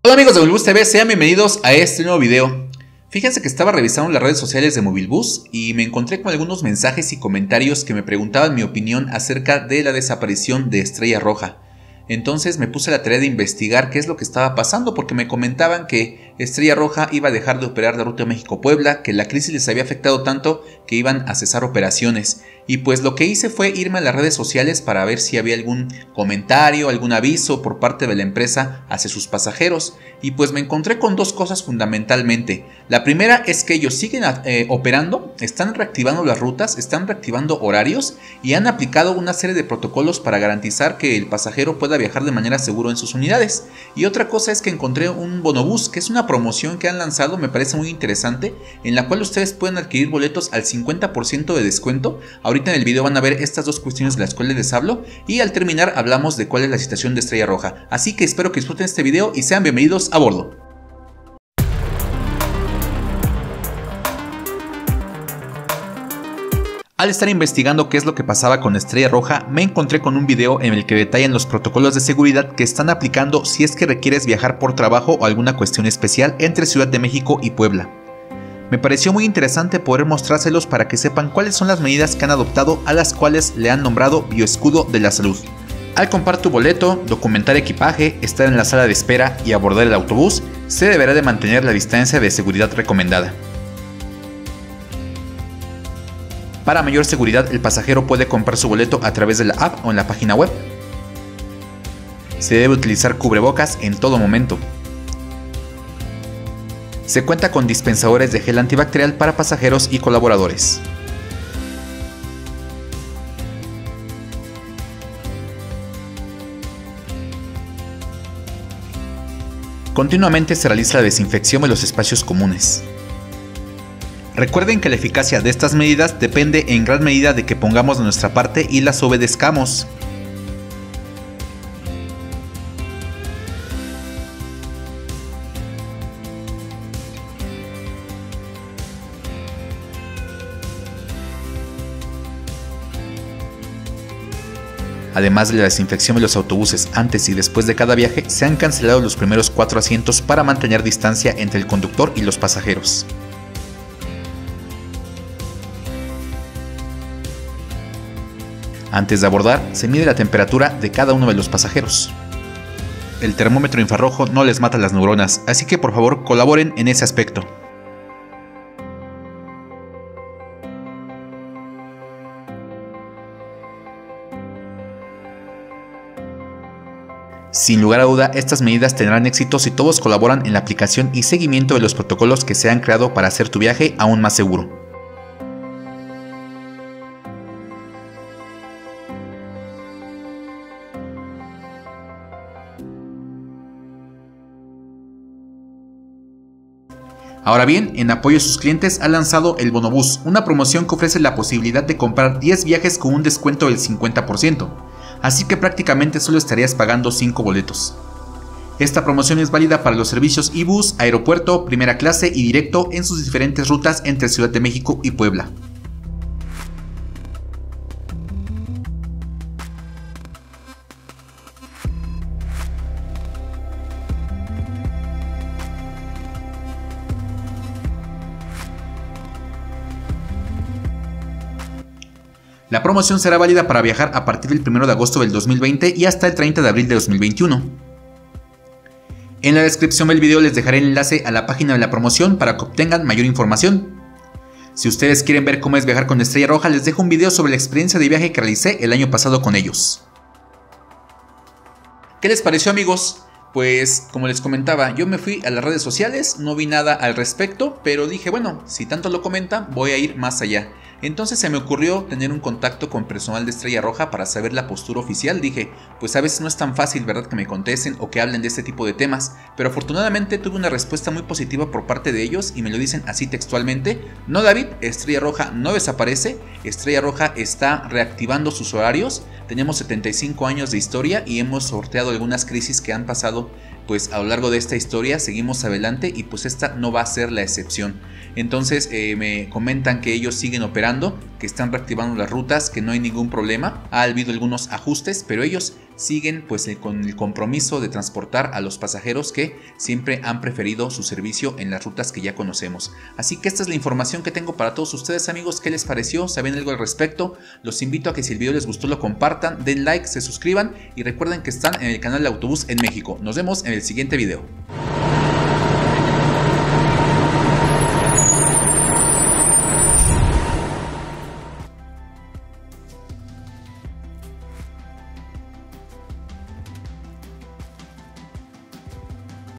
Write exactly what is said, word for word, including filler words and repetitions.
Hola amigos de Movilbus T V, sean bienvenidos a este nuevo video. Fíjense que estaba revisando las redes sociales de Movilbus y me encontré con algunos mensajes y comentarios que me preguntaban mi opinión acerca de la desaparición de Estrella Roja. Entonces me puse la tarea de investigar qué es lo que estaba pasando, porque me comentaban que Estrella Roja iba a dejar de operar la ruta México-Puebla, que la crisis les había afectado tanto que iban a cesar operaciones. Y pues lo que hice fue irme a las redes sociales para ver si había algún comentario, algún aviso por parte de la empresa hacia sus pasajeros. Y pues me encontré con dos cosas fundamentalmente. La primera es que ellos siguen eh, operando, están reactivando las rutas, están reactivando horarios y han aplicado una serie de protocolos para garantizar que el pasajero pueda viajar de manera segura en sus unidades. Y otra cosa es que encontré un bonobús, que es una promoción que han lanzado, me parece muy interesante, en la cual ustedes pueden adquirir boletos al cincuenta por ciento de descuento. Ahorita en el video van a ver estas dos cuestiones de las cuales les hablo y al terminar hablamos de cuál es la situación de Estrella Roja. Así que espero que disfruten este video y sean bienvenidos a bordo. Al estar investigando qué es lo que pasaba con Estrella Roja, me encontré con un video en el que detallan los protocolos de seguridad que están aplicando si es que requieres viajar por trabajo o alguna cuestión especial entre Ciudad de México y Puebla. Me pareció muy interesante poder mostrárselos para que sepan cuáles son las medidas que han adoptado, a las cuales le han nombrado Bioescudo de la Salud. Al comprar tu boleto, documentar equipaje, estar en la sala de espera y abordar el autobús, se deberá de mantener la distancia de seguridad recomendada. Para mayor seguridad, el pasajero puede comprar su boleto a través de la app o en la página web. Se debe utilizar cubrebocas en todo momento. Se cuenta con dispensadores de gel antibacterial para pasajeros y colaboradores. Continuamente se realiza la desinfección de los espacios comunes. Recuerden que la eficacia de estas medidas depende en gran medida de que pongamos de nuestra parte y las obedezcamos. Además de la desinfección de los autobuses antes y después de cada viaje, se han cancelado los primeros cuatro asientos para mantener distancia entre el conductor y los pasajeros. Antes de abordar, se mide la temperatura de cada uno de los pasajeros. El termómetro infrarrojo no les mata las neuronas, así que por favor colaboren en ese aspecto. Sin lugar a duda, estas medidas tendrán éxito si todos colaboran en la aplicación y seguimiento de los protocolos que se han creado para hacer tu viaje aún más seguro. Ahora bien, en apoyo a sus clientes ha lanzado el bonobús, una promoción que ofrece la posibilidad de comprar diez viajes con un descuento del cincuenta por ciento, así que prácticamente solo estarías pagando cinco boletos. Esta promoción es válida para los servicios iBus, aeropuerto, primera clase y directo en sus diferentes rutas entre Ciudad de México y Puebla. La promoción será válida para viajar a partir del primero de agosto del dos mil veinte y hasta el treinta de abril de dos mil veintiuno. En la descripción del video les dejaré el enlace a la página de la promoción para que obtengan mayor información. Si ustedes quieren ver cómo es viajar con Estrella Roja, les dejo un video sobre la experiencia de viaje que realicé el año pasado con ellos. ¿Qué les pareció, amigos? Pues como les comentaba, yo me fui a las redes sociales, no vi nada al respecto, pero dije, bueno, si tanto lo comentan, voy a ir más allá. Entonces se me ocurrió tener un contacto con personal de Estrella Roja para saber la postura oficial. Dije, pues a veces no es tan fácil, ¿verdad?, que me contesten o que hablen de este tipo de temas, pero afortunadamente tuve una respuesta muy positiva por parte de ellos y me lo dicen así textualmente: no, David, Estrella Roja no desaparece, Estrella Roja está reactivando sus horarios, tenemos setenta y cinco años de historia y hemos sorteado algunas crisis que han pasado pues a lo largo de esta historia, seguimos adelante y pues esta no va a ser la excepción. Entonces eh, me comentan que ellos siguen operando que están reactivando las rutas, que no hay ningún problema. Ha habido algunos ajustes, pero ellos siguen pues con el compromiso de transportar a los pasajeros que siempre han preferido su servicio en las rutas que ya conocemos. Así que esta es la información que tengo para todos ustedes, amigos. ¿Qué les pareció? ¿Saben algo al respecto? Los invito a que si el video les gustó lo compartan, den like, se suscriban y recuerden que están en el canal de Autobús en México. Nos vemos en el siguiente video.